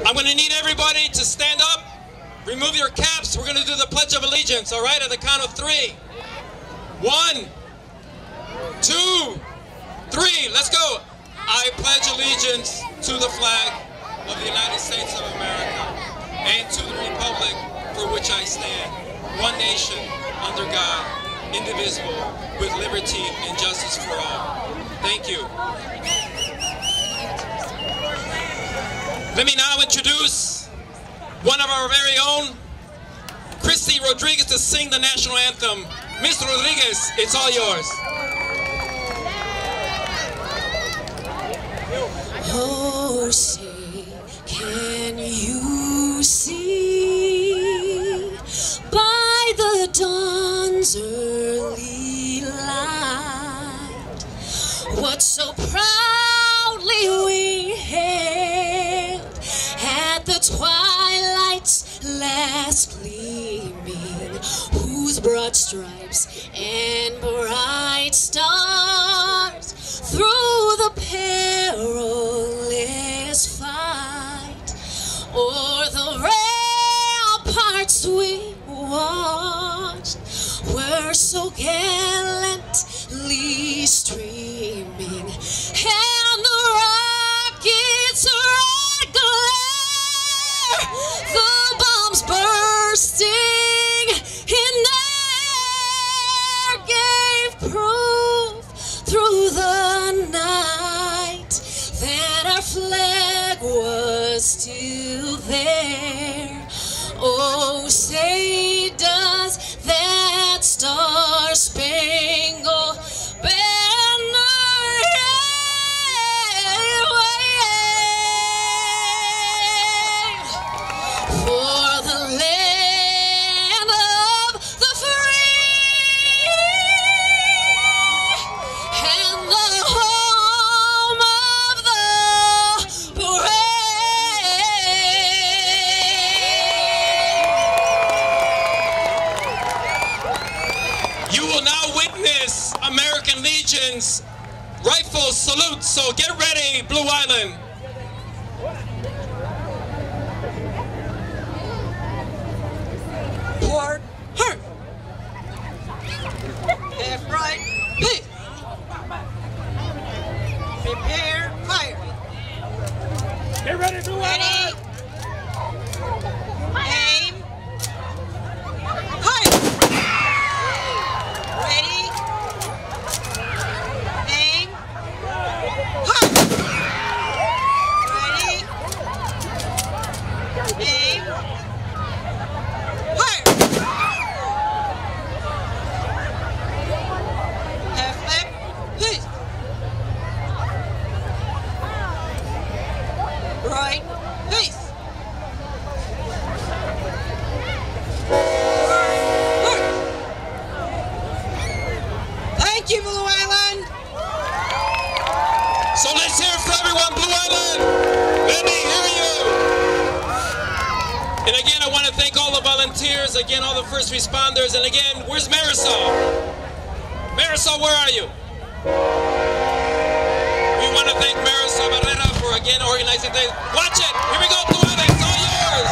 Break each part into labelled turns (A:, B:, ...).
A: I'm going to need everybody to stand up, remove your caps. We're going to do the Pledge of Allegiance, all right, at the count of 3. 1, 2, 3. Let's go. I pledge allegiance to the flag of the United States of America and to the republic for which I stand, one nation, under God, indivisible, with liberty and justice for all. Thank you. Let me now introduce one of our very own, Christy Rodriguez, to sing the national anthem. Ms. Rodriguez, it's all yours.
B: Oh, say, can you see by the dawn's early light what so proudly we hailed at the twilight's last gleaming, whose broad stripes and bright stars through the perilous fight o'er the ramparts we watched were so gallantly streaming, and the rockets' red glare, the bombs bursting in air, gave proof through the night that our flag was still there. Oh, say does that star-spangled banner wave for the land of the free and the home of the brave.
A: You will now witness American Legion's rifle salute, so get ready, Blue Island.
B: Port, hurt. Left, right, hit. Prepare, fire.
C: Get ready, Blue
B: Ready.
C: Island!
B: Aim. Fire. Ready. Aim. Fire. Ready. Aim. Fire. Half left, please. Right, please. Thank you, Blue Island.
A: So let's hear it for everyone, Blue Island. Let me hear you. And again, I want to thank all the volunteers, again, all the first responders, and again, where's Marisol? Marisol, where are you? We want to thank Marisol Barrera for, again, organizing things. Watch it. Here we go, Blue Island. It's all yours.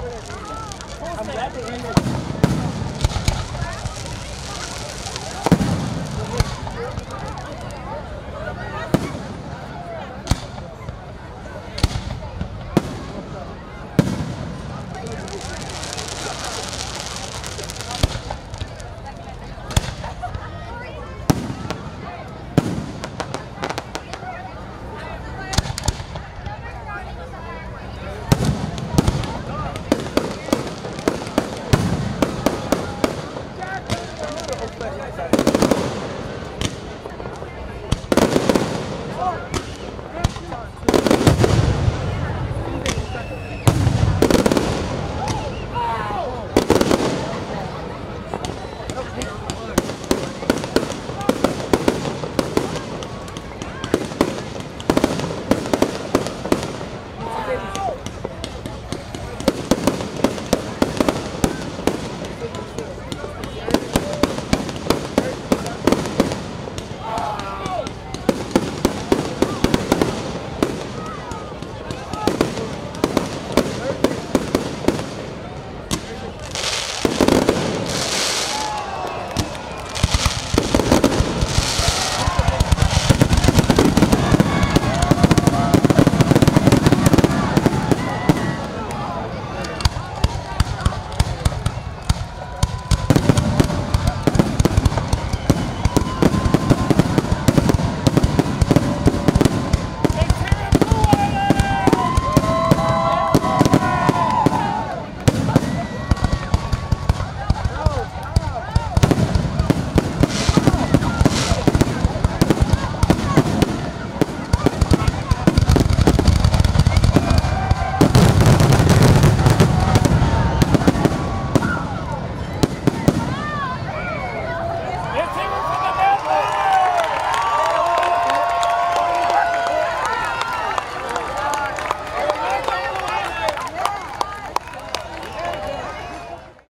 C: I'm glad they ended.